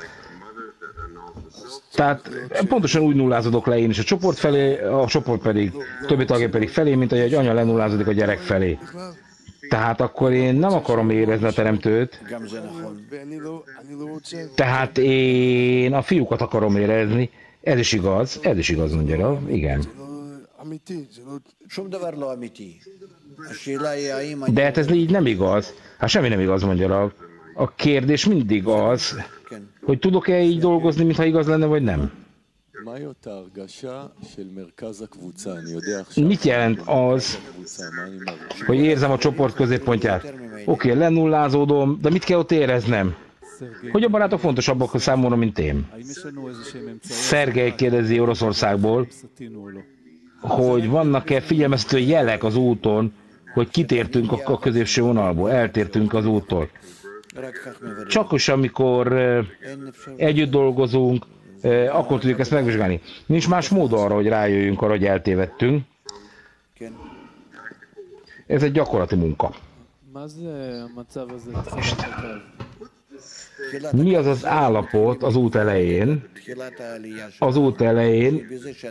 S1: Tehát pontosan úgy nullázodok le én is a csoport felé, a csoport pedig, többi tagja pedig felé, mint ahogy egy anya lenullázódik a gyerek felé. Tehát akkor én nem akarom érezni a teremtőt, tehát én a fiúkat akarom érezni. Ez is igaz, ez is igaz, mondja, igen. De hát ez így nem igaz. Hát semmi nem igaz, mondja. A kérdés mindig az, hogy tudok-e így dolgozni, mintha igaz lenne, vagy nem. Mit jelent az, hogy érzem a csoport középpontját? Oké, okay, lenullázódom, de mit kell ott éreznem? Hogy a barátok fontosabbak a számomra, mint én? Szergej kérdezi Oroszországból, hogy vannak-e figyelmeztető jelek az úton, hogy kitértünk a középső vonalból, eltértünk az úttól. Csak is amikor együtt dolgozunk, akkor tudjuk ezt megvizsgálni. Nincs más mód arra, hogy rájöjjünk arra, hogy eltévedtünk. Ez egy gyakorlati munka. Mi az az állapot az út elején? Az út elején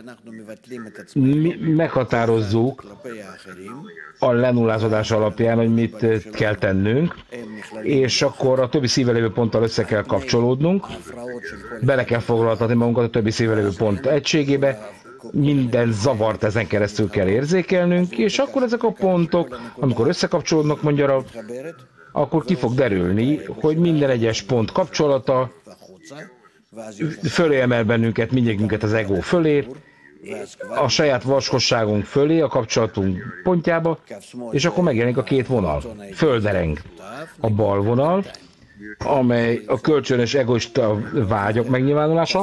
S1: mi meghatározzuk a lenullázódás alapján, hogy mit kell tennünk, és akkor a többi szívelevő ponttal össze kell kapcsolódnunk, bele kell foglaltatni magunkat a többi szívelevő pont egységébe, minden zavart ezen keresztül kell érzékelnünk, és akkor ezek a pontok, amikor összekapcsolódnak, mondja, akkor ki fog derülni, hogy minden egyes pont kapcsolata fölé emel bennünket, mindegyikünket az ego fölé, a saját vaskosságunk fölé, a kapcsolatunk pontjába, és akkor megjelenik a két vonal. Földereng a bal vonal, amely a kölcsönös egoista vágyok megnyilvánulása.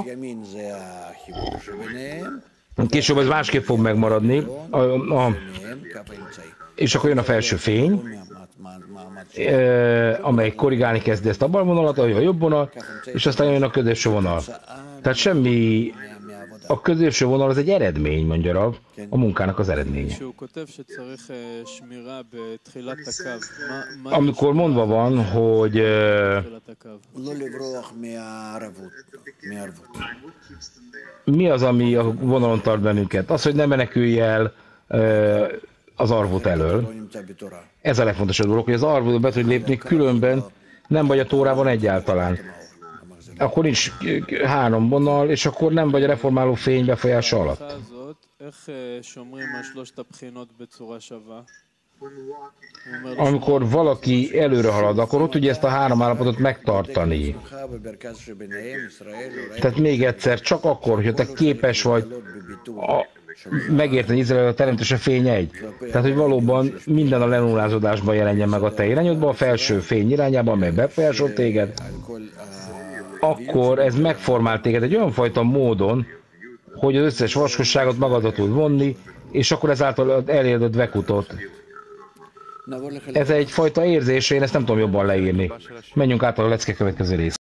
S1: Később ez másképp fog megmaradni, a, a, és akkor jön a felső fény, amely korrigálni kezdi ezt a bal vonalat, a jobb vonal, és aztán jön a középső vonal. Tehát semmi, a középső vonal az egy eredmény, mondja a munkának az eredménye. Amikor mondva van, hogy mi az, ami a vonalon tart bennünket? Az, hogy ne menekülj el az arvót elől. Ez a legfontosabb dolog, hogy az arvót be tudj lépni, különben nem vagy a Tórában egyáltalán. Akkor nincs három vonal, és akkor nem vagy a reformáló fény befolyása alatt. Amikor valaki előre halad, akkor ott ugye ezt a három állapotot megtartani. Tehát még egyszer, csak akkor, hogyha te képes vagy a, megérteni Izrael a teremtés a fény egy. Tehát, hogy valóban minden a lenullázódásban jelenjen meg a te irányodban, a felső fény irányában, amely befolyásol téged, akkor ez megformál téged egy olyan fajta módon, hogy az összes vaskosságot magadra tud vonni, és akkor ezáltal eléred a dvekutot. Ez egyfajta érzés, én ezt nem tudom jobban leírni. Menjünk át a lecke következő rész.